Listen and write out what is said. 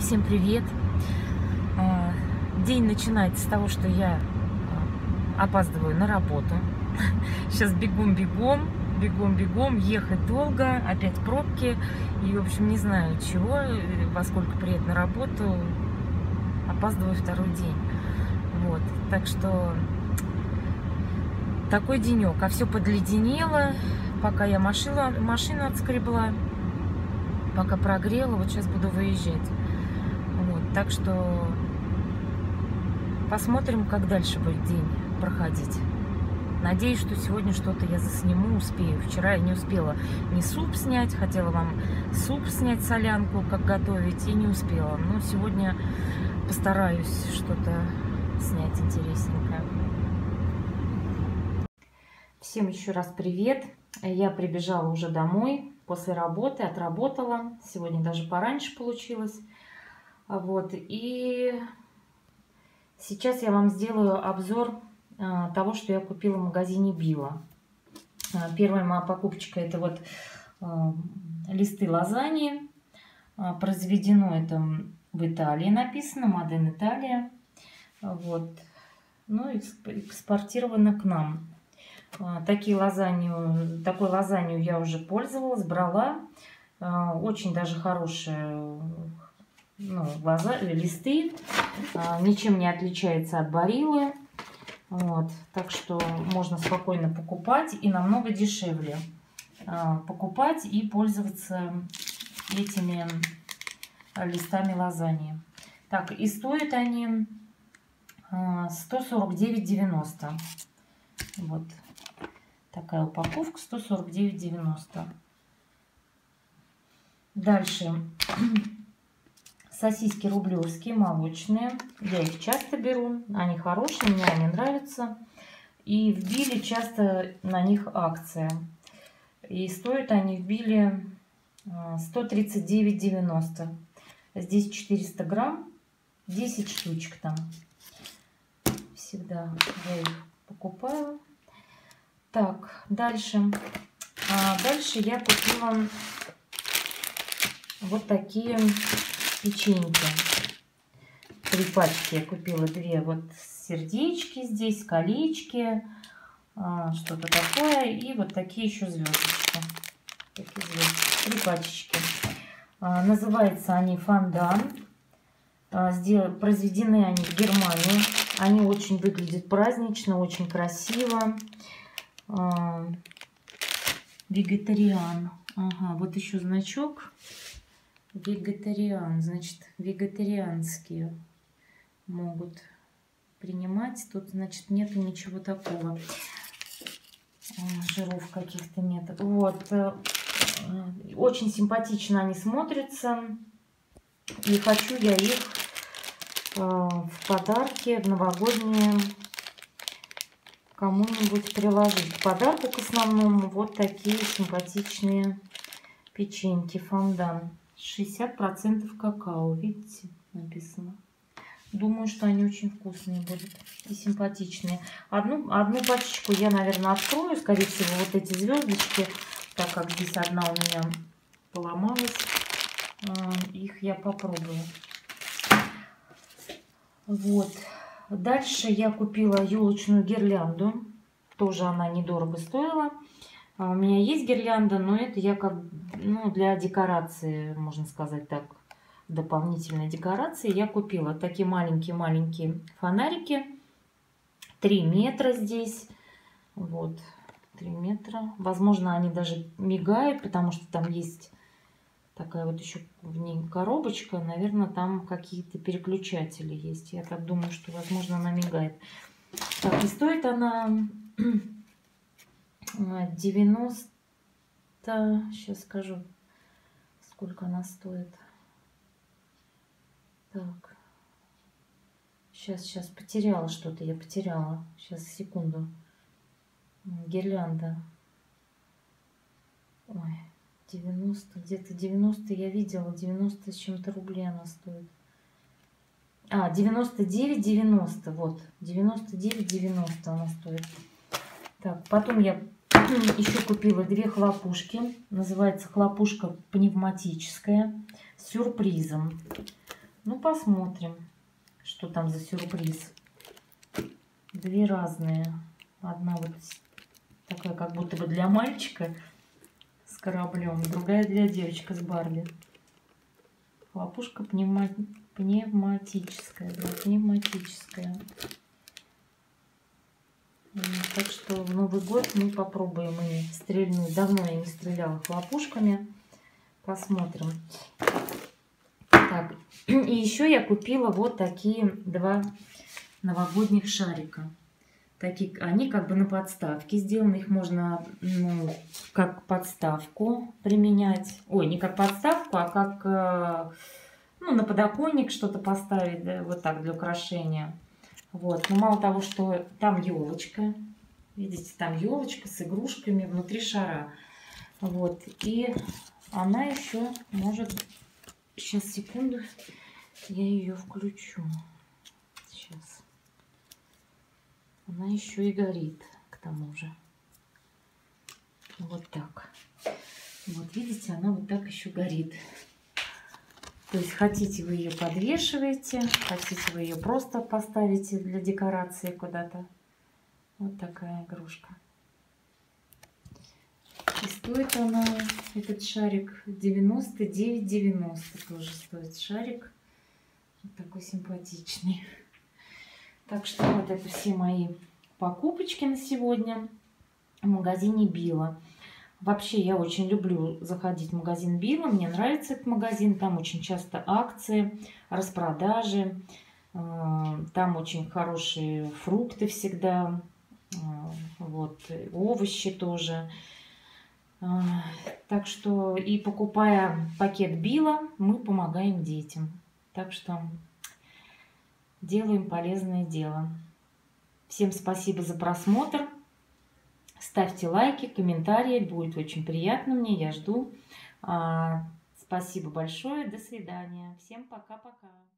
Всем привет! День начинается с того, что я опаздываю на работу. Сейчас бегом-бегом, ехать долго, опять пробки. И, в общем, не знаю чего, во сколько приеду на работу. Опаздываю второй день. Вот, так что такой денек. А все подледенело, пока я машину отскребла, пока прогрела. Вот сейчас буду выезжать. Вот, так что посмотрим, как дальше будет день проходить. Надеюсь, что сегодня что-то я засниму, успею. Вчера я не успела ни суп снять, хотела вам суп снять, солянку, как готовить, и не успела. Но сегодня постараюсь что-то снять интересненькое. Всем еще раз привет. Я прибежала уже домой после работы, отработала. Сегодня даже пораньше получилось. Вот, и сейчас я вам сделаю обзор того, что я купила в магазине Билла. Первая моя покупочка — это вот листы лазаньи. Произведено это в Италии, написано Made in Italia. Вот. Ну, экспортировано к нам. Такую лазанью я уже пользовалась, брала. Очень даже хорошие листы. Ничем не отличается от Бариллы. Вот, так что можно спокойно покупать, и намного дешевле покупать и пользоваться этими листами лазаньи. Так, и стоят они 149,90. Вот такая упаковка, 149,90. Дальше сосиски рублевские, молочные. Я их часто беру. Они хорошие, мне они нравятся. И в Билле часто на них акция. И стоят они в Билле 139,90. Здесь 400 грамм, 10 штучек там. Всегда я их покупаю. Так, дальше. Дальше я купила вот такие печеньки. 3 пачки я купила, 2 вот сердечки здесь, колечки, что-то такое, и вот такие еще звездочки. Такие звездочки, 3 пачечки. Называются они фондан. Произведены они в Германии. Они очень выглядят празднично, очень красиво. Вегетариан. Ага, вот еще значок. Вегетариан, значит, вегетарианские могут принимать. Тут, значит, нету ничего такого. Жиров каких-то нет. Вот. Очень симпатично они смотрятся. И хочу я их в подарки, в новогодние, кому-нибудь приложить. К подарку к основному вот такие симпатичные печеньки фондан. 60% какао, видите, написано. Думаю, что они очень вкусные будут и симпатичные. Одну пачечку я, наверное, открою. Скорее всего, вот эти звездочки, так как здесь одна у меня поломалась, их я попробую. Вот. Дальше я купила елочную гирлянду. Тоже она недорого стоила. У меня есть гирлянда, но это я как для декорации, можно сказать так, дополнительной декорации. Я купила такие маленькие фонарики. 3 метра здесь. Вот, 3 метра. Возможно, они даже мигают, потому что там есть такая вот еще в ней коробочка. Наверное, там какие-то переключатели есть. Я так думаю, что, возможно, она мигает. Так, и стоит она 90... Сейчас скажу, сколько она стоит. Так. Сейчас потеряла что-то. Я потеряла. Сейчас, секунду. Гирлянда. Ой, 90. Где-то 90 я видела. 90 с чем-то рублей она стоит. 99,90. Вот. 99,90 она стоит. Так, потом я еще купила 2 хлопушки. Называется хлопушка пневматическая. С сюрпризом. Ну, посмотрим, что там за сюрприз. Две разные. Одна вот такая, как будто бы для мальчика с кораблем, другая для девочки с Барби. Хлопушка пневматическая, да, пневматическая. Так что в Новый год мы попробуем ими стрельнуть. Давно я не стреляла хлопушками. Посмотрим. Так, и еще я купила вот такие два новогодних шарика. Такие, они как бы на подставке сделаны. Их можно, ну, как подставку применять. Ой, не как подставку, а как, ну, на подоконник что-то поставить, да, вот так, для украшения. Вот. Но мало того, что там елочка. Видите, там елочка с игрушками внутри шара. Вот. И она еще может... Сейчас, секунду. Я ее включу. Сейчас. Она еще и горит, к тому же. Вот так. Вот видите, она вот так еще горит. То есть хотите вы ее подвешиваете, хотите вы ее просто поставите для декорации куда-то. Вот такая игрушка. И стоит она, этот шарик, 99,90 тоже стоит шарик. Вот такой симпатичный. Так что вот это все мои покупочки на сегодня в магазине Билла. Вообще я очень люблю заходить в магазин Билла. Мне нравится этот магазин. Там очень часто акции, распродажи. Там очень хорошие фрукты всегда. Вот, овощи тоже. Так что и покупая пакет Билла, мы помогаем детям. Так что делаем полезное дело. Всем спасибо за просмотр. Ставьте лайки, комментарии. Будет очень приятно мне. Я жду. Спасибо большое. До свидания. Всем пока-пока.